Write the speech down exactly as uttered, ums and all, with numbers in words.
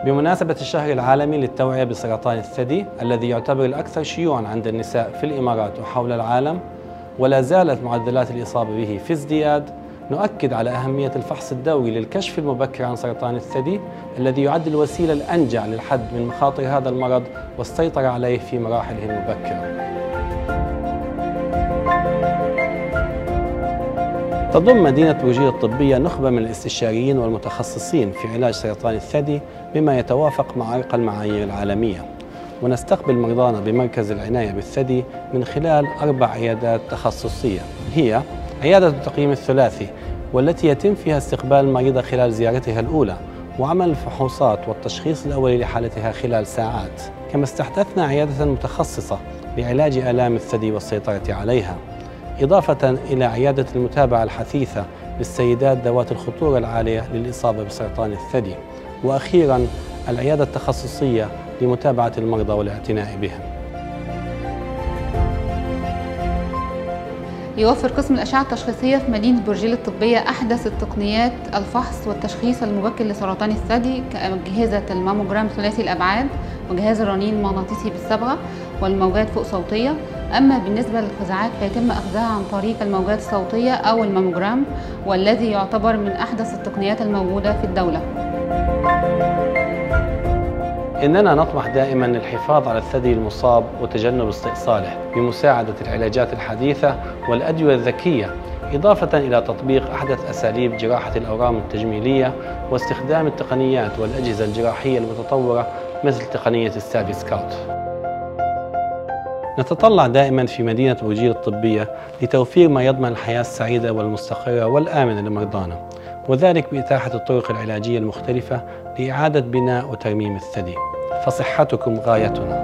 بمناسبة الشهر العالمي للتوعية بسرطان الثدي الذي يعتبر الأكثر شيوعاً عند النساء في الإمارات وحول العالم، ولا زالت معدلات الإصابة به في ازدياد، نؤكد على أهمية الفحص الدوري للكشف المبكر عن سرطان الثدي الذي يعد الوسيلة الأنجع للحد من مخاطر هذا المرض والسيطرة عليه في مراحله المبكرة. تضم مدينة بروجيل الطبية نخبة من الاستشاريين والمتخصصين في علاج سرطان الثدي بما يتوافق مع أرقى المعايير العالمية، ونستقبل مرضانا بمركز العناية بالثدي من خلال أربع عيادات تخصصية، هي عيادة التقييم الثلاثي والتي يتم فيها استقبال المريضة خلال زيارتها الأولى وعمل الفحوصات والتشخيص الأولي لحالتها خلال ساعات، كما استحدثنا عيادة متخصصة لعلاج آلام الثدي والسيطرة عليها، إضافة إلى عيادة المتابعة الحثيثة للسيدات ذوات الخطورة العالية للإصابة بسرطان الثدي، وأخيراً العيادة التخصصية لمتابعة المرضى والاعتناء بهم. يوفر قسم الأشعة التشخيصية في مدينة بروجيل الطبية أحدث التقنيات الفحص والتشخيص المبكر لسرطان الثدي كأجهزة الماموجرام ثلاثي الأبعاد وجهاز الرنين المغناطيسي بالصبغة والموجات فوق صوتية. أما بالنسبة للخزعات فيتم أخذها عن طريق الموجات الصوتية أو الماموجرام، والذي يعتبر من أحدث التقنيات الموجودة في الدولة. إننا نطمح دائماً للحفاظ على الثدي المصاب وتجنب استئصاله بمساعدة العلاجات الحديثة والأدوية الذكية، إضافة إلى تطبيق أحدث أساليب جراحة الأورام التجميلية واستخدام التقنيات والأجهزة الجراحية المتطورة مثل تقنية السافي سكوت. نتطلع دائماً في مدينة بروجيل الطبية لتوفير ما يضمن الحياة السعيدة والمستقرة والآمنة لمرضانا، وذلك بإتاحة الطرق العلاجية المختلفة لإعادة بناء وترميم الثدي، فصحتكم غايتنا.